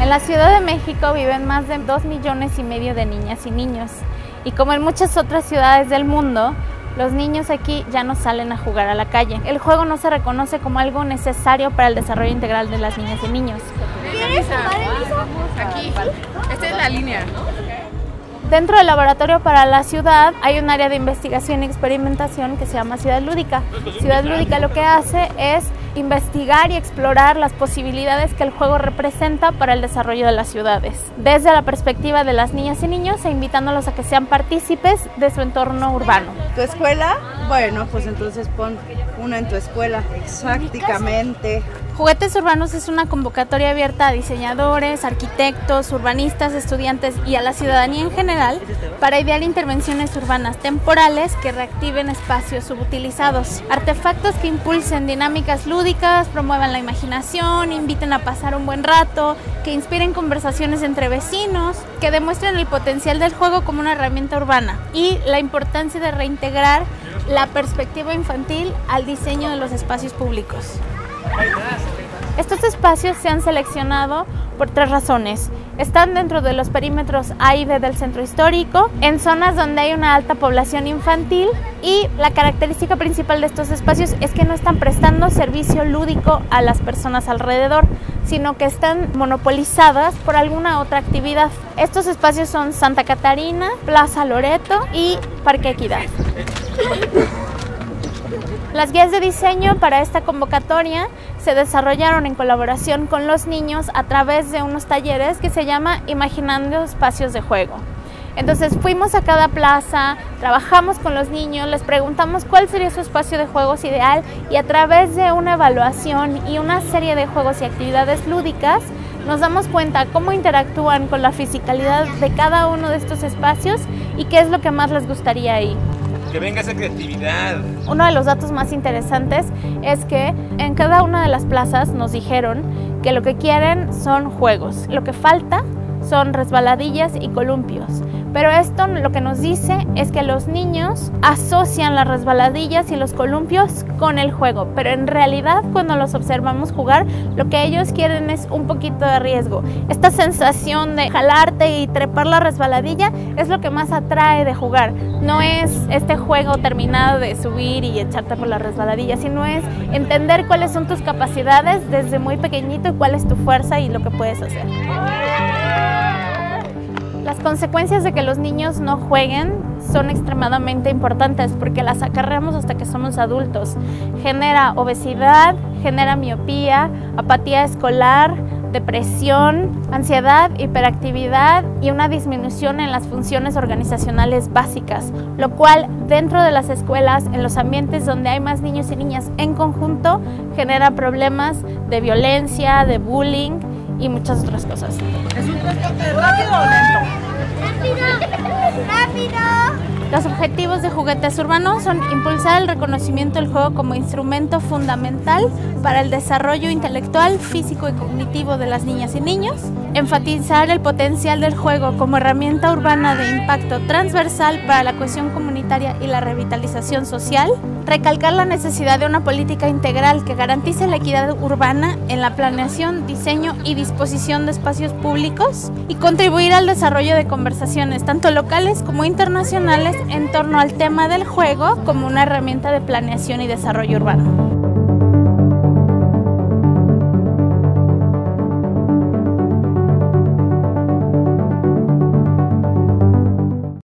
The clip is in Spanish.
En la Ciudad de México viven más de 2,5 millones de niñas y niños. Y como en muchas otras ciudades del mundo, los niños aquí ya no salen a jugar a la calle. El juego no se reconoce como algo necesario para el desarrollo integral de las niñas y niños. ¿Quieres jugar, Elisa? Aquí, esta es la línea. Dentro del Laboratorio para la Ciudad hay un área de investigación y experimentación que se llama Ciudad Lúdica. Ciudad Lúdica lo que hace es investigar y explorar las posibilidades que el juego representa para el desarrollo de las ciudades, desde la perspectiva de las niñas y niños e invitándolos a que sean partícipes de su entorno urbano. ¿Tu escuela? Bueno, pues entonces pon una en tu escuela. Exactamente. Juguetes Urbanos es una convocatoria abierta a diseñadores, arquitectos, urbanistas, estudiantes y a la ciudadanía en general para idear intervenciones urbanas temporales que reactiven espacios subutilizados. Artefactos que impulsen dinámicas lúdicas, promuevan la imaginación, inviten a pasar un buen rato, que inspiren conversaciones entre vecinos, que demuestren el potencial del juego como una herramienta urbana y la importancia de reintegrar la perspectiva infantil al diseño de los espacios públicos. Estos espacios se han seleccionado por 3 razones. Están dentro de los perímetros A y B del centro histórico, en zonas donde hay una alta población infantil y la característica principal de estos espacios es que no están prestando servicio lúdico a las personas alrededor, sino que están monopolizadas por alguna otra actividad. Estos espacios son Santa Catarina, Plaza Loreto y Parque Equidad. Las guías de diseño para esta convocatoria se desarrollaron en colaboración con los niños a través de unos talleres que se llama Imaginando Espacios de Juego. Entonces fuimos a cada plaza, trabajamos con los niños, les preguntamos cuál sería su espacio de juegos ideal y a través de una evaluación y una serie de juegos y actividades lúdicas nos damos cuenta cómo interactúan con la fisicalidad de cada uno de estos espacios y qué es lo que más les gustaría ahí. Que venga esa creatividad. Uno de los datos más interesantes es que en cada una de las plazas nos dijeron que lo que quieren son juegos, lo que falta son resbaladillas y columpios. Pero esto lo que nos dice es que los niños asocian las resbaladillas y los columpios con el juego, pero en realidad cuando los observamos jugar, lo que ellos quieren es un poquito de riesgo. Esta sensación de jalarte y trepar la resbaladilla es lo que más atrae de jugar. No es este juego terminado de subir y echarte por la resbaladilla, sino es entender cuáles son tus capacidades desde muy pequeñito y cuál es tu fuerza y lo que puedes hacer. Las consecuencias de que los niños no jueguen son extremadamente importantes porque las acarreamos hasta que somos adultos. Genera obesidad, genera miopía, apatía escolar, depresión, ansiedad, hiperactividad y una disminución en las funciones organizacionales básicas, lo cual dentro de las escuelas, en los ambientes donde hay más niños y niñas en conjunto, genera problemas de violencia, de bullying y muchas otras cosas. ¿Es un transporte rápido o lento? ¡Rápido! ¡Rápido! Los objetivos de Juguetes Urbanos son impulsar el reconocimiento del juego como instrumento fundamental para el desarrollo intelectual, físico y cognitivo de las niñas y niños, enfatizar el potencial del juego como herramienta urbana de impacto transversal para la cohesión comunitaria y la revitalización social, recalcar la necesidad de una política integral que garantice la equidad urbana en la planeación, diseño y disposición de espacios públicos y contribuir al desarrollo de conversaciones tanto locales como internacionales en torno al tema del juego como una herramienta de planeación y desarrollo urbano.